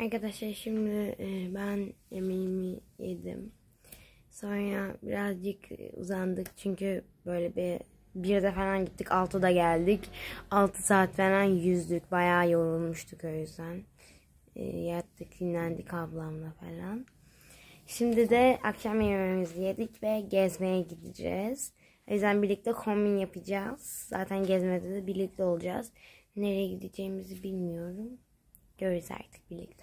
Arkadaşlar şimdi ben yemeğimi yedim. Sonra birazcık uzandık çünkü böyle bir de falan gittik, 6'da geldik. 6 saat falan yüzdük. Bayağı yorulmuştuk o yüzden. Yattık, dinlendik ablamla falan. Şimdi de akşam yemeğimizi yedik ve gezmeye gideceğiz. O yüzden birlikte kombin yapacağız. Zaten gezmede de birlikte olacağız. Nereye gideceğimizi bilmiyorum. Görürüz artık birlikte.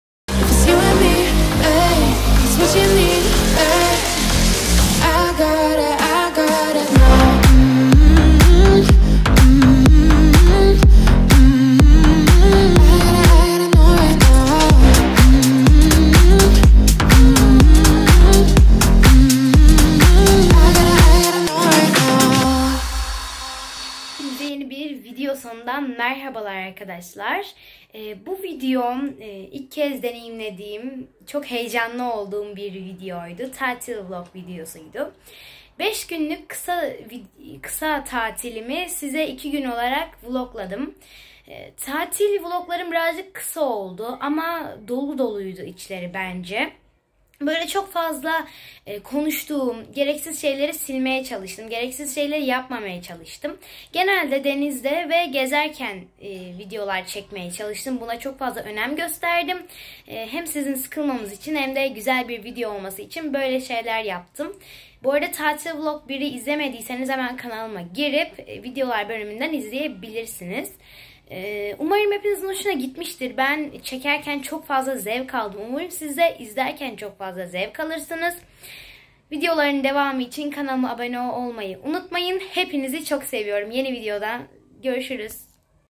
Yeni bir video sonundan merhabalar arkadaşlar. Bu videom ilk kez deneyimlediğim, çok heyecanlı olduğum bir videoydu. Tatil vlog videosuydu. 5 günlük kısa tatilimi size 2 gün olarak vlogladım. Tatil vloglarım birazcık kısa oldu ama dolu doluydu içleri bence. Böyle çok fazla konuştuğum, gereksiz şeyleri silmeye çalıştım. Gereksiz şeyleri yapmamaya çalıştım. Genelde denizde ve gezerken videolar çekmeye çalıştım. Buna çok fazla önem gösterdim. Hem sizin sıkılmamız için hem de güzel bir video olması için böyle şeyler yaptım. Bu arada Tatil Vlog 1'i izlemediyseniz hemen kanalıma girip videolar bölümünden izleyebilirsiniz. Umarım hepinizin hoşuna gitmiştir. Ben çekerken çok fazla zevk aldım. Umarım siz de izlerken çok fazla zevk alırsınız. Videoların devamı için kanalıma abone olmayı unutmayın. Hepinizi çok seviyorum. Yeni videoda görüşürüz.